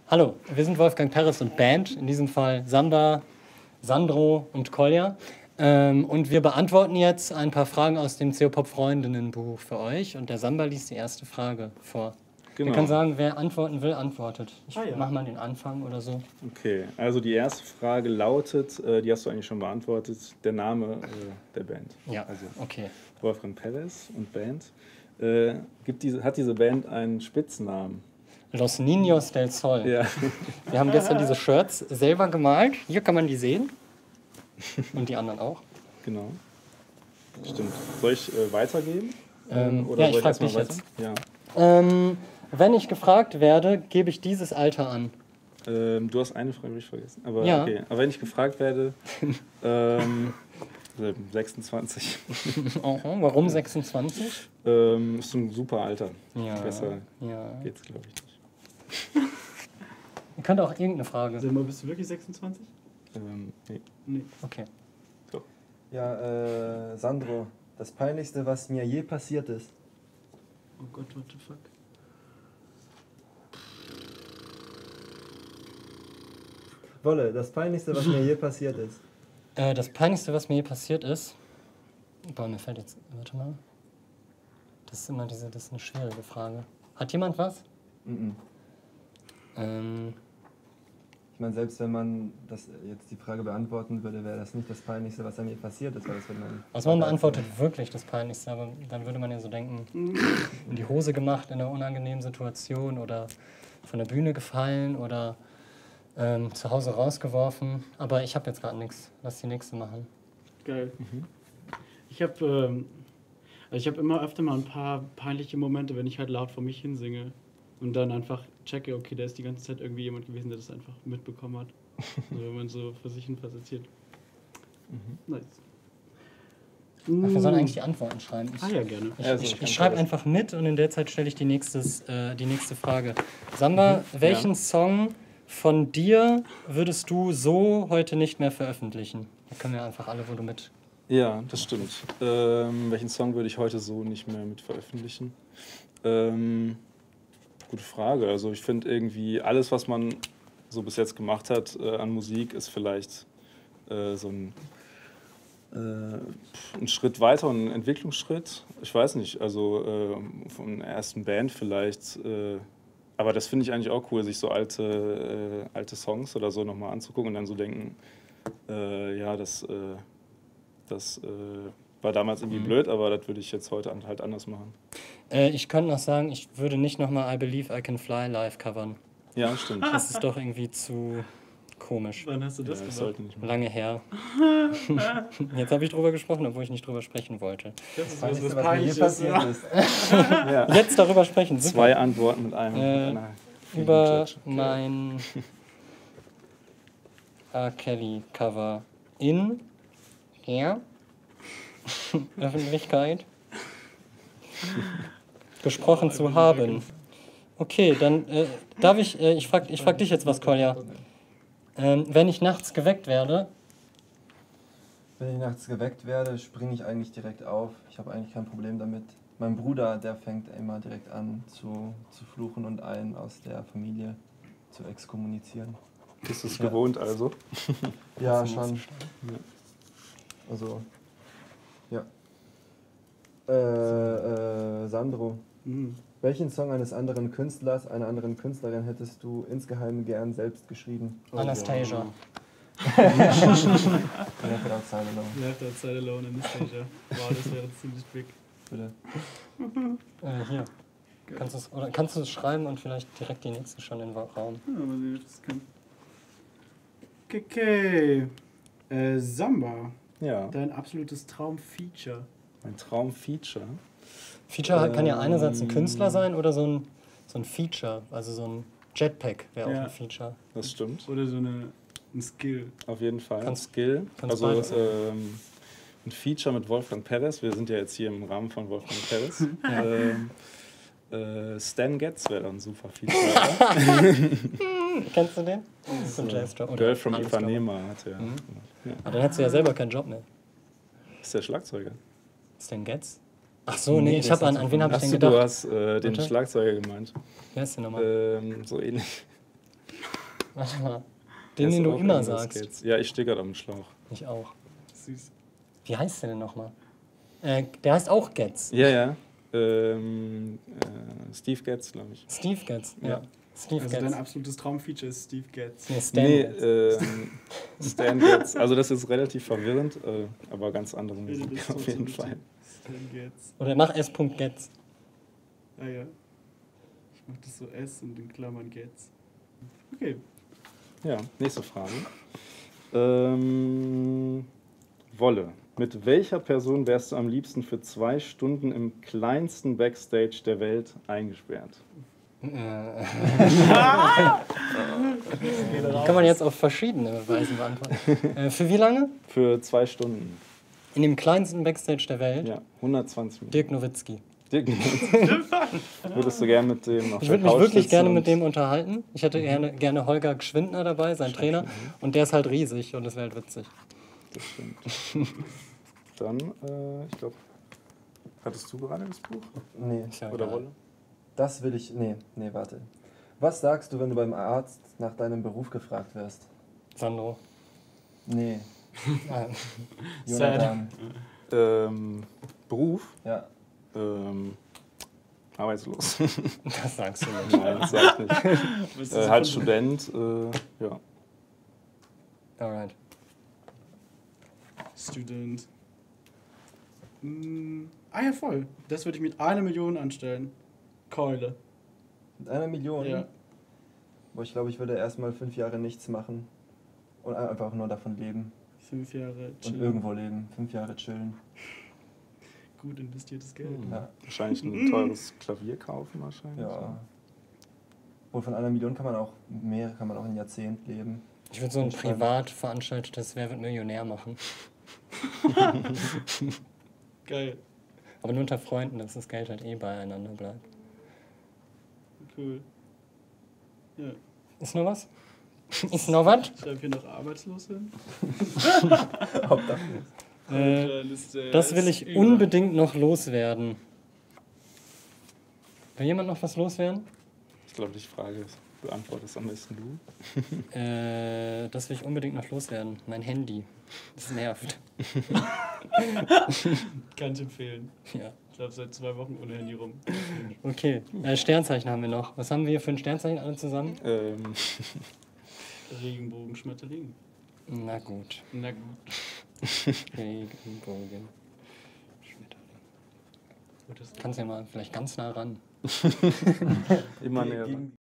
Hallo, wir sind Wolfgang Perez und Band, in diesem Fall Samba, Sandro und Kolja. Und wir beantworten jetzt ein paar Fragen aus dem CO-Pop-Freundinnen-Buch für euch. Und der Samba liest die erste Frage vor. Genau. Der kann sagen, wer antworten will, antwortet. Ich ja. mach mal den Anfang oder so. Okay, also die erste Frage lautet, die hast du eigentlich schon beantwortet, der Name der Band. Ja, Also okay. Wolfgang Perez und Band. Hat diese Band einen Spitznamen? Los Niños del Sol. Ja. Wir haben gestern diese Shirts selber gemalt. Hier kann man die sehen. Und die anderen auch. Genau. Stimmt. Soll ich weitergeben? Ja, ich frage dich jetzt. Ja. Wenn ich gefragt werde, gebe ich dieses Alter an. Du hast eine Frage vergessen. Aber, Ja. okay. Aber wenn ich gefragt werde, 26. Aha, warum 26? Ist ein super Alter. Ja. Besser Ja. geht's, glaube ich, nicht. Ihr könnt auch irgendeine Frage. Sag mal, bist du wirklich 26? Nee. Nee. Okay. Ja, Sandro, das Peinlichste, was mir je passiert ist. Oh Gott, what the fuck? Wolle, das Peinlichste, was mir je passiert ist. Das Peinlichste, was mir je passiert ist. Boah, mir fällt jetzt. Warte mal. Das ist immer das ist eine schwierige Frage. Hat jemand was? Ich meine, selbst wenn man das jetzt die Frage beantworten würde, wäre das nicht das Peinlichste, was an mir passiert ist, weil das würde man... Also man beantwortet wirklich das Peinlichste, aber dann würde man ja so denken, in die Hose gemacht in einer unangenehmen Situation oder von der Bühne gefallen oder zu Hause rausgeworfen. Aber ich habe jetzt gerade nichts. Lass die nächste machen. Geil. Ich habe immer öfter mal ein paar peinliche Momente, wenn ich halt laut vor mich hinsinge und dann einfach checke, okay, da ist die ganze Zeit irgendwie jemand gewesen, der das einfach mitbekommen hat. Also wenn man so für sich hin passiert. Nice. Ach, wir sollen eigentlich die Antworten schreiben. Ja, gerne. Ich schreibe einfach mit und in der Zeit stelle ich die nächste Frage. Samba, welchen Song von dir würdest du so heute nicht mehr veröffentlichen? Da können wir einfach alle, wo du mit... Ja, das stimmt. Welchen Song würde ich heute so nicht mehr mit veröffentlichen? Gute Frage. Also ich finde irgendwie alles, was man so bis jetzt gemacht hat an Musik, ist vielleicht so ein Schritt weiter, ein Entwicklungsschritt. Ich weiß nicht, also von der ersten Band vielleicht. Aber das finde ich eigentlich auch cool, sich so alte Songs oder so nochmal anzugucken und dann so denken, ja, das war damals irgendwie blöd, aber das würde ich jetzt heute halt anders machen. Ich könnte noch sagen, ich würde nicht nochmal I Believe I Can Fly live covern. Ja, stimmt. Das ist doch irgendwie zu komisch. Wann hast du das Das gemacht? sollte nicht mehr. Lange her. Jetzt habe ich drüber gesprochen, obwohl ich nicht drüber sprechen wollte. Das ist Peinlichste, was was mir je Peinliches. passiert ist. Ja. Jetzt darüber sprechen. Super. 2 Antworten mit einer. Über Judge. Okay. mein R. Kelly Cover in der Öffentlichkeit gesprochen zu haben. Okay, dann darf ich frag dich jetzt was, Kolja. Wenn ich nachts geweckt werde, Wenn ich nachts geweckt werde, springe ich eigentlich direkt auf. Ich habe eigentlich kein Problem damit. Mein Bruder, der fängt immer direkt an zu fluchen und einen aus der Familie zu exkommunizieren. Bist du es Ja. gewohnt also? Ja, schon. Also, ja. Sandro, welchen Song eines anderen Künstlers, einer anderen Künstlerin hättest du insgeheim gern selbst geschrieben? Anastasia. Left Outside Alone. Left Outside Alone, Anastasia. Wow, das wäre ziemlich big. Bitte. Hier. Kannst du es schreiben und vielleicht direkt die nächste schon in den Raum? Ja, mal sehen, ob ich das kann. Okay. Samba, Ja, dein absolutes Traumfeature. ein Traumfeature. Feature kann ja einerseits ein Künstler sein oder so ein Feature, also so ein Jetpack wäre auch Ja. ein Feature. Das stimmt. Oder so ein Skill. Auf jeden Fall. Kannst- Skill. kannst Also beides. ein Feature mit Wolfgang Perez. Wir sind ja jetzt hier im Rahmen von Wolfgang Perez. Stan Getz wäre dann ein super Feature. Kennst du den? So ein Jazz-Job. Oder Girl from alles, glaub ich. Ipanema hat er. Mhm. Ja. Aber dann hättest du ja selber keinen Job mehr. Ist der Schlagzeuger? Stan Getz? Ach so, nee, ich das habe ist an wen habe ich denn Achso, du gedacht? hast den Warte. Schlagzeuger gemeint. Wer ist der nochmal? So ähnlich. Warte mal. Der Den, ist den du auch immer irgendwas sagst. Getz. Ja, ich stehe gerade am Schlauch. Ich auch. Süß. Wie heißt der denn nochmal? Der heißt auch Getz. Ja, ja. Steve Getz, glaube ich. Steve Getz. Ja. Ja. Steve Also dein Getz. absolutes Traumfeature ist Steve Getz. Nee, Stan Nee, Getz. Stan Getz. Also das ist relativ verwirrend, aber ganz andere Ja, das Musik ist auf jeden Fall. Stan Getz. Oder mach S. Getz. Ah ja. Ich mach das so S und in Klammern Getz. Okay. Ja, nächste Frage. Wolle. Mit welcher Person wärst du am liebsten für 2 Stunden im kleinsten Backstage der Welt eingesperrt? Kann man jetzt auf verschiedene Weisen beantworten. Für wie lange? Für 2 Stunden. In dem kleinsten Backstage der Welt? Ja, 120 Minuten. Dirk Nowitzki. Dirk würdest du gerne mit dem auf Ich der würde mich Couch wirklich sitzen gerne und- mit dem unterhalten. Ich hätte gerne Holger Gschwindner dabei, sein Trainer. Und der ist halt riesig und das wäre halt witzig. Das stimmt. Dann, ich glaube, hattest du gerade das Buch? Nee, Ist ja Oder egal. Wolle? das will ich. Nee, warte. Was sagst du, wenn du beim Arzt nach deinem Beruf gefragt wirst? Sandro. Nee, Ah, Jonathan. Beruf? Ja. Arbeitslos. das sagst du nicht. Nein, das sag ich nicht. Was ist das Halt von- Student, ja. Alright. Student. Ah ja, voll. Das würde ich mit 1 Million anstellen. Keule. Mit 1 Million? Ja. Boah, ich glaube, ich würde erstmal 5 Jahre nichts machen. Und einfach nur davon leben. 5 Jahre Und chillen. irgendwo leben. 5 Jahre chillen. Gut investiertes Geld. Ja. Wahrscheinlich ein teures Klavier kaufen wahrscheinlich. Ja. Wohl von 1 Million kann man auch ein Jahrzehnt leben. Ich würde so ein Entspannt. privat veranstaltetes Wer wird Millionär machen. Geil. Aber nur unter Freunden, dass das Geld halt eh beieinander bleibt. Cool. Ja. Ist noch was? Ist noch was? Schreib hier noch arbeitslos hin. Obdachlos. Das will ich unbedingt noch loswerden. Will jemand noch was loswerden? Ich glaube, die Frage beantwortest am besten du. Das will ich unbedingt noch loswerden. Mein Handy. Das nervt. Kann ich empfehlen. Ja. Ich laufe seit 2 Wochen ohne Handy rum. Okay. Sternzeichen haben wir noch. Was haben wir für ein Sternzeichen alle zusammen? Regenbogen, Schmetterling. Na gut. Na gut. Regenbogen. Gut, das Kannst ja mal vielleicht ganz nah ran. Immer näher.